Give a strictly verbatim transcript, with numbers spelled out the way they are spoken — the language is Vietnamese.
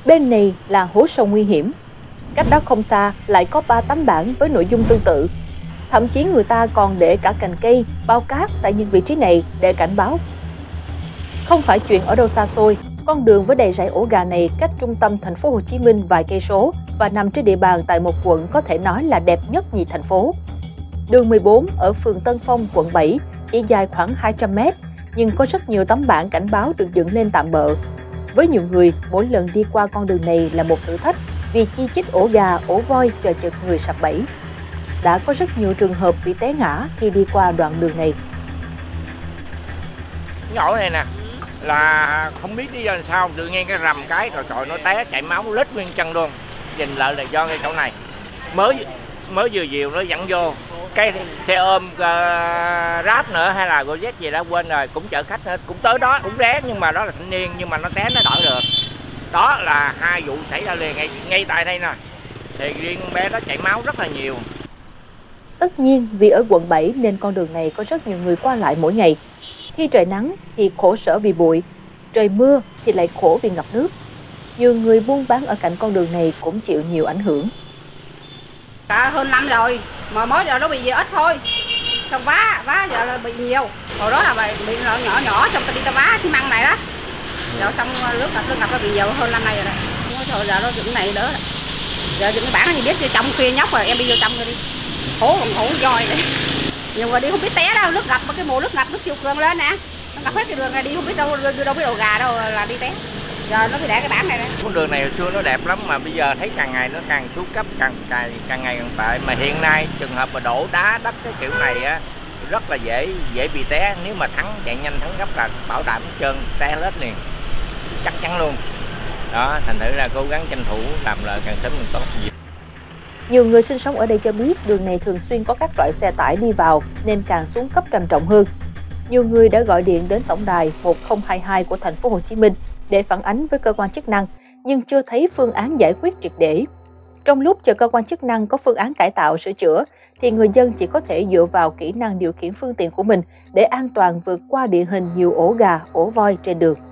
Bên này là hố sâu nguy hiểm. Cách đó không xa lại có ba tấm bảng với nội dung tương tự. Thậm chí người ta còn để cả cành cây, bao cát tại những vị trí này để cảnh báo. Không phải chuyện ở đâu xa xôi, con đường với đầy rẫy ổ gà này cách trung tâm thành phố Hồ Chí Minh vài cây số và nằm trên địa bàn tại một quận có thể nói là đẹp nhất nhì thành phố. Đường mười bốn ở phường Tân Phong, quận bảy chỉ dài khoảng hai trăm mét, nhưng có rất nhiều tấm bảng cảnh báo được dựng lên tạm bợ. Với nhiều người, mỗi lần đi qua con đường này là một thử thách vì chi chít ổ gà, ổ voi chờ chực người sập bẫy. Đã có rất nhiều trường hợp bị té ngã khi đi qua đoạn đường này. Nhỏ này nè, là không biết lý do làm sao tự nhiên cái rầm cái rồi trời nó té chảy máu lết nguyên chân luôn. Nhìn lại là do cái chỗ này mới mới vừa dìu nó dẫn vô cái xe ôm uh, ráp nữa hay là Gojek gì đó quên rồi, cũng chở khách nữa, cũng tới đó cũng ré, nhưng mà đó là thanh niên nhưng mà nó té nó đỡ được. Đó là hai vụ xảy ra liền ngay ngay tại đây nè, thì riêng bé đó chảy máu rất là nhiều. Tất nhiên vì ở quận bảy nên con đường này có rất nhiều người qua lại mỗi ngày. Khi trời nắng thì khổ sở vì bụi, trời mưa thì lại khổ vì ngập nước. Nhiều người buôn bán ở cạnh con đường này cũng chịu nhiều ảnh hưởng. Cả hơn năm rồi, mà mới giờ nó bị ít thôi. Xong vá, vá giờ là bị nhiều. Hồi đó là bị, bị nhỏ nhỏ, xong ta đi ta vá xi măng này đó. Giờ xong nước ngập, nước ngập nó bị nhiều hơn năm nay rồi đó. Thôi giờ nó dựng này đỡ. Giờ dựng cái bản nó biết trong kia nhóc rồi, em đi vô trong rồi đi. Khổ còn khổ voi này. Nhưng mà đi không biết té đâu, nước ngập, cái mùa nước ngập, nước chiều cường lên nè. Nó ngập hết cái đường này đi không biết đâu, đâu biết đầu gà đâu là đi té. Giờ nó bị để cái bản này đấy. Con đường này hồi xưa nó đẹp lắm mà bây giờ thấy càng ngày nó càng xuống cấp, càng càng càng ngày càng tệ. Mà hiện nay trường hợp mà đổ đá đất cái kiểu này á rất là dễ dễ bị té. Nếu mà thắng chạy nhanh thắng gấp là bảo đảm trơn té hết liền, chắc chắn luôn. Đó, thành thử là cố gắng tranh thủ làm lợi càng sớm càng tốt. Nhiều người sinh sống ở đây cho biết đường này thường xuyên có các loại xe tải đi vào nên càng xuống cấp trầm trọng hơn. Nhiều người đã gọi điện đến tổng đài một không hai hai của thành phố Hồ Chí Minh để phản ánh với cơ quan chức năng, nhưng chưa thấy phương án giải quyết triệt để. Trong lúc chờ cơ quan chức năng có phương án cải tạo sửa chữa, thì người dân chỉ có thể dựa vào kỹ năng điều khiển phương tiện của mình để an toàn vượt qua địa hình nhiều ổ gà, ổ voi trên đường.